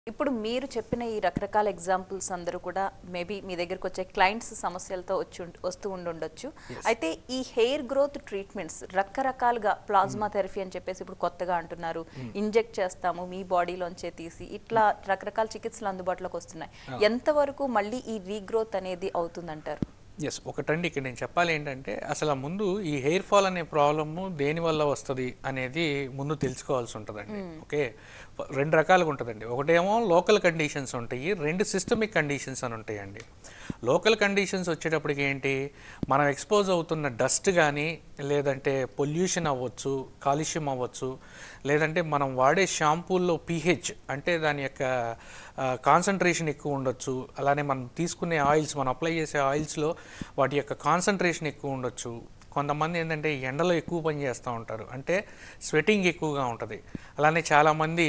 ఇప్పుడు మీరు చెప్పిన ఈ రకరకాల ఎగ్జాంపుల్స్ అందరూ కూడా మేబీ మీ దగ్గరికి వచ్చే క్లయింట్స్ సమస్యలతో వస్తూ ఉండొచ్చు. అయితే ఈ హెయిర్ గ్రోత్ ట్రీట్మెంట్స్ రకరకాలుగా ప్లాస్మా థెరపీ అని చెప్పేసి ఇప్పుడు కొత్తగా అంటున్నారు, ఇంజెక్ట్ చేస్తాము మీ బాడీలోంచే తీసి, ఇట్లా రకరకాల చికిత్సలు అందుబాటులోకి వస్తున్నాయి. ఎంతవరకు మళ్ళీ ఈ రీగ్రోత్ అనేది అవుతుందంటారు? ఎస్, ఒకటండి ఇక్కడ నేను చెప్పాలి ఏంటంటే, అసలు ముందు ఈ హెయిర్ ఫాల్ అనే ప్రాబ్లము దేనివల్ల వస్తుంది అనేది ముందు తెలుసుకోవాల్సి ఉంటుందండి. ఓకే, రెండు రకాలుగా ఉంటుందండి. ఒకటేమో లోకల్ కండిషన్స్ ఉంటాయి, రెండు సిస్టమిక్ కండిషన్స్ అని ఉంటాయండి. లోకల్ కండిషన్స్ వచ్చేటప్పటికి ఏంటి, మనం ఎక్స్పోజ్ అవుతున్న డస్ట్ కానీ, లేదంటే పొల్యూషన్ అవ్వచ్చు, కాలుష్యం అవ్వచ్చు, లేదంటే మనం వాడే షాంపూల్లో పీహెచ్ అంటే దాని యొక్క కాన్సన్ట్రేషన్ ఎక్కువ ఉండొచ్చు. అలానే మనం తీసుకునే ఆయిల్స్, మనం అప్లై చేసే ఆయిల్స్లో వాటి యొక్క కాన్సన్ట్రేషన్ ఎక్కువ ఉండొచ్చు. కొంతమంది ఏంటంటే ఎండలో ఎక్కువ పని చేస్తూ ఉంటారు, అంటే స్వెటింగ్ ఎక్కువగా ఉంటుంది. అలానే చాలామంది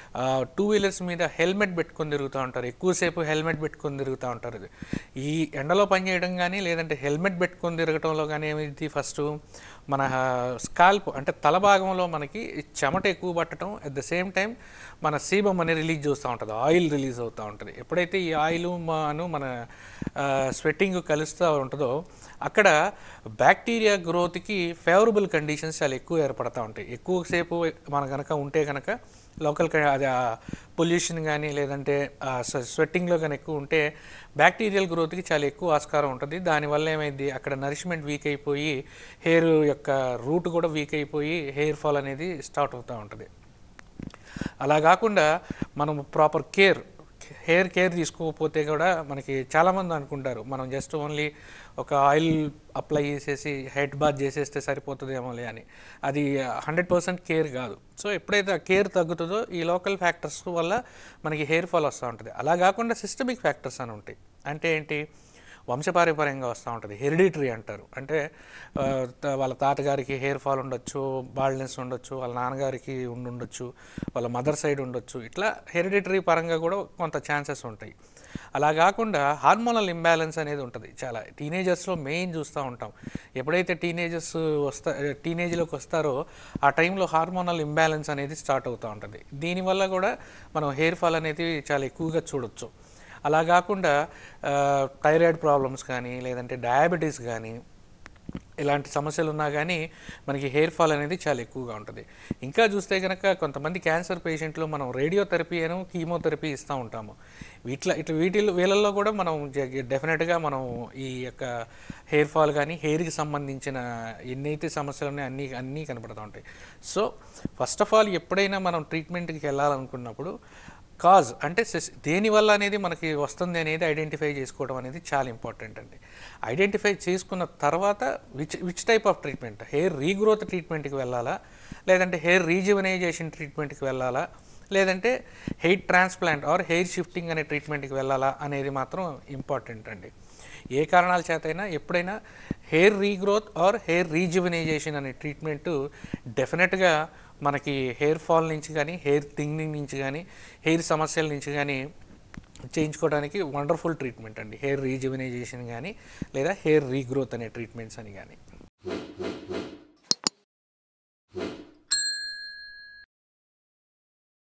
2 వీలర్స్ మీద హెల్మెట్ పెట్టుకొని తిరుగుతూ ఉంటారు, ఎక్కువసేపు హెల్మెట్ పెట్టుకొని తిరుగుతూ ఉంటారు. ఈ ఎండలో పని చేయడం కానీ, లేదంటే హెల్మెట్ పెట్టుకొని తిరగటంలో కానీ ఏమైంది, ఫస్ట్ మన స్కాల్ప్ అంటే తల భాగంలో మనకి చెమట ఎక్కువ పట్టడం, అట్ ద సేమ్ టైం మన సీబమ్ అనేది రిలీజ్ చేస్తూ ఉంటుంది, ఆయిల్ రిలీజ్ అవుతూ ఉంటుంది. ఎప్పుడైతే ఈ ఆయిల్ మన స్వెట్టింగ్ కలుస్తూ ఉంటుందో అక్కడ బ్యాక్టీరియా గ్రోత్కి ఫేవరబుల్ కండిషన్స్ చాలా ఎక్కువ ఏర్పడుతూ ఉంటాయి. ఎక్కువసేపు మన కనుక ఉంటే కనుక లోకల్ అది పొల్యూషన్ కానీ, లేదంటే స్వెట్టింగ్లో కానీ ఎక్కువ ఉంటే బ్యాక్టీరియల్ గ్రోత్కి చాలా ఎక్కువ ఆస్కారం ఉంటుంది. దానివల్ల ఏమైంది, అక్కడ నరిష్మెంట్ వీక్ అయిపోయి హెయిర్ యొక్క రూట్ కూడా వీక్ అయిపోయి హెయిర్ ఫాల్ అనేది స్టార్ట్ అవుతూ ఉంటుంది. అలా కాకుండా మనం ప్రాపర్ హెయిర్ కేర్ తీసుకోకపోతే కూడా మనకి చాలామంది అనుకుంటారు మనం జస్ట్ ఓన్లీ ఒక ఆయిల్ అప్లై చేసేసి హెడ్ బాత్ చేసేస్తే సరిపోతుందేమోలే అని. అది 100% కేర్ కాదు. సో ఎప్పుడైతే ఆ కేర్ తగ్గుతుందో ఈ లోకల్ ఫ్యాక్టర్స్ వల్ల మనకి హెయిర్ ఫాల్ వస్తూ ఉంటుంది. అలా కాకుండా సిస్టమిక్ ఫ్యాక్టర్స్ అని ఉంటాయి. అంటే ఏంటి, వంశపారంపర్యంగా వస్తూ ఉంటుంది, హెరిడిటరీ అంటారు. అంటే వాళ్ళ తాతగారికి హెయిర్ ఫాల్ ఉండొచ్చు, బాల్డ్నెస్ ఉండొచ్చు, వాళ్ళ నాన్నగారికి ఉండొచ్చు, వాళ్ళ మదర్ సైడ్ ఉండొచ్చు. ఇట్లా హెరిడిటరీ పరంగా కూడా కొంత ఛాన్సెస్ ఉంటాయి. అలా కాకుండా హార్మోనల్ ఇంబ్యాలెన్స్ అనేది ఉంటుంది. చాలా టీనేజర్స్లో మెయిన్ చూస్తూ ఉంటాం. ఎప్పుడైతే టీనేజ్లోకి వస్తారో ఆ టైంలో హార్మోనల్ ఇంబ్యాలెన్స్ అనేది స్టార్ట్ అవుతూ ఉంటుంది. దీనివల్ల కూడా మనం హెయిర్ ఫాల్ అనేది చాలా ఎక్కువగా చూడొచ్చు. అలా కాకుండా థైరాయిడ్ ప్రాబ్లమ్స్ కానీ, లేదంటే డయాబెటీస్ కానీ, ఇలాంటి సమస్యలు ఉన్నా కానీ మనకి హెయిర్ ఫాల్ అనేది చాలా ఎక్కువగా ఉంటుంది. ఇంకా చూస్తే కనుక కొంతమంది క్యాన్సర్ పేషెంట్లు మనం రేడియోథెరపీ అని కీమోథెరపీ ఇస్తూ ఉంటాము. వీళ్ళల్లో కూడా మనం డెఫినెట్గా మనం ఈ యొక్క హెయిర్ ఫాల్ కానీ, హెయిర్కి సంబంధించిన ఎన్నైతే సమస్యలు ఉన్నాయో అన్నీ కనపడుతూ ఉంటాయి. సో ఫస్ట్ ఆఫ్ ఆల్ ఎప్పుడైనా మనం ట్రీట్మెంట్కి వెళ్ళాలనుకున్నప్పుడు కాజ్ అంటే దేనివల్ల అనేది మనకి వస్తుంది అనేది ఐడెంటిఫై చేసుకోవడం అనేది చాలా ఇంపార్టెంట్ అండి. ఐడెంటిఫై చేసుకున్న తర్వాత which type of treatment, hair regrowth ట్రీట్మెంట్కి వెళ్ళాలా, లేదంటే హెయిర్ రీజువనైజేషన్ ట్రీట్మెంట్కి వెళ్ళాలా, లేదంటే hair transplant or hair shifting అనే ట్రీట్మెంట్కి వెళ్ళాలా అనేది మాత్రం ఇంపార్టెంట్ అండి. ఏ కారణాల చేతైనా ఎప్పుడైనా hair regrowth or hair rejuvenation అనే ట్రీట్మెంట్ డెఫినెట్గా మనకి హెయిర్ ఫాల్ నుంచి కానీ, హెయిర్ థిన్నింగ్ నుంచి కానీ, హెయిర్ సమస్యల నుంచి కానీ చేయించుకోవడానికి వండర్ఫుల్ ట్రీట్మెంట్ అండి. హెయిర్ రీజువనైజేషన్ కానీ, లేదా హెయిర్ రీగ్రోత్ అనే ట్రీట్మెంట్స్ అని కానీ.